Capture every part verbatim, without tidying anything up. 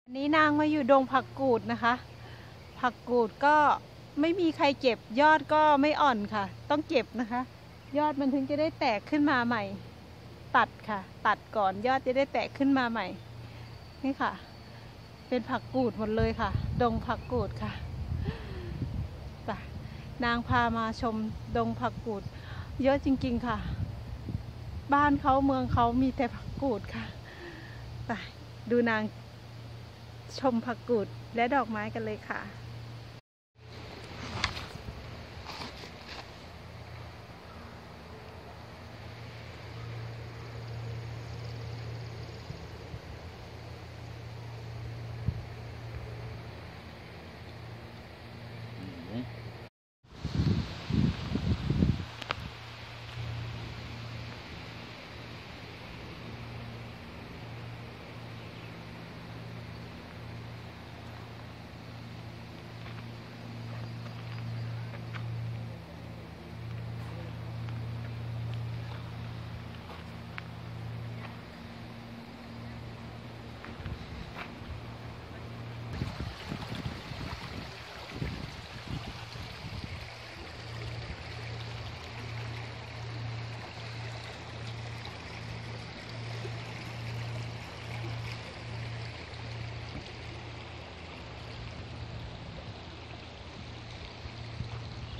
อันนี้นางมาอยู่ดงผักกูดนะคะผักกูดก็ไม่มีใครเก็บยอดก็ไม่อ่อนค่ะต้องเก็บนะคะยอดมันถึงจะได้แตกขึ้นมาใหม่ตัดค่ะตัดก่อนยอดจะได้แตกขึ้นมาใหม่นี่ค่ะเป็นผักกูดหมดเลยค่ะดงผักกูดค่ะไปนางพามาชมดงผักกูดเยอะจริงๆค่ะบ้านเขาเมืองเขามีแต่ผักกูดค่ะไปดูนางชมผักกูดและดอกไม้กันเลยค่ะ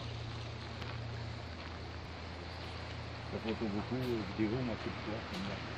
Ça photo beaucoup vidéo, moi, c'est le